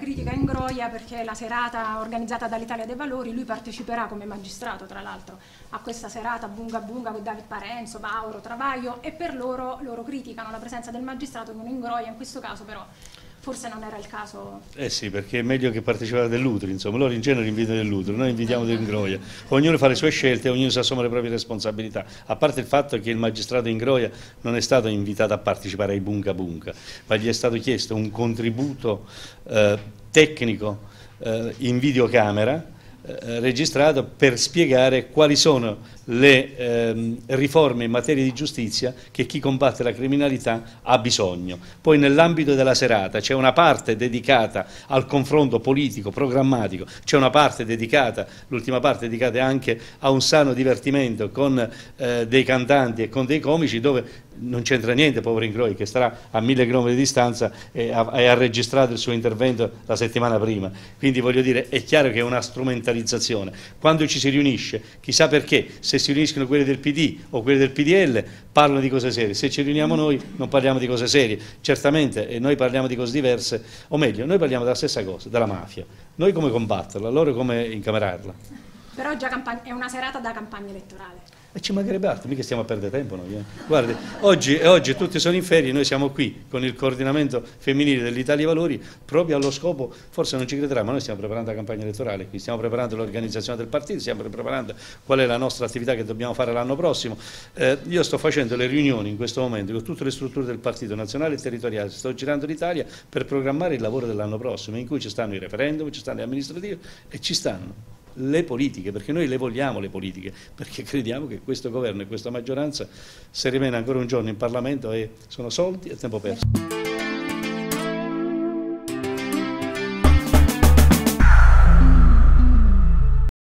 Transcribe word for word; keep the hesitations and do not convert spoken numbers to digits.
critica Ingroia perché la serata organizzata dall'Italia dei Valori, lui parteciperà come magistrato tra l'altro a questa serata Bunga Bunga con David Parenzo, Mauro, Travaglio, e per loro, loro criticano la presenza del magistrato con Ingroia, in questo caso però forse non era il caso. Eh sì, perché è meglio che partecipare dell'Utri, insomma, loro in genere invitano dell'Utri, noi invitiamo dell'Ingroia. Ognuno fa le sue scelte, ognuno si assume le proprie responsabilità, a parte il fatto che il magistrato Ingroia non è stato invitato a partecipare ai Bunga Bunga, ma gli è stato chiesto un contributo eh, tecnico eh, in videocamera eh, registrato per spiegare quali sono le ehm, riforme in materia di giustizia che chi combatte la criminalità ha bisogno. Poi nell'ambito della serata c'è una parte dedicata al confronto politico, programmatico, c'è una parte dedicata, l'ultima parte dedicata anche a un sano divertimento con eh, dei cantanti e con dei comici, dove non c'entra niente, povero Ingroia, che starà a mille chilometri di distanza e ha, e ha registrato il suo intervento la settimana prima. Quindi voglio dire, è chiaro che è una strumentalizzazione. Quando ci si riunisce, chissà perché, se si riuniscono quelli del P D o quelli del P D L parlano di cose serie, se ci riuniamo noi non parliamo di cose serie, certamente, e noi parliamo di cose diverse, o meglio, noi parliamo della stessa cosa, della mafia, noi come combatterla, loro come incamerarla. Però già è una serata da campagna elettorale. E ci mancherebbe altro, mica stiamo a perdere tempo noi. Eh. Guardi, oggi, oggi tutti sono in ferie, noi siamo qui con il coordinamento femminile dell'Italia dei Valori proprio allo scopo, forse non ci crederà, ma noi stiamo preparando la campagna elettorale, qui stiamo preparando l'organizzazione del partito, stiamo preparando qual è la nostra attività che dobbiamo fare l'anno prossimo. Eh, io sto facendo le riunioni in questo momento con tutte le strutture del partito nazionale e territoriale, sto girando l'Italia per programmare il lavoro dell'anno prossimo, in cui ci stanno i referendum, ci stanno le amministrative e ci stanno le politiche, perché noi le vogliamo le politiche, perché crediamo che questo governo e questa maggioranza, se rimane ancora un giorno in Parlamento, è, sono soldi e tempo perso.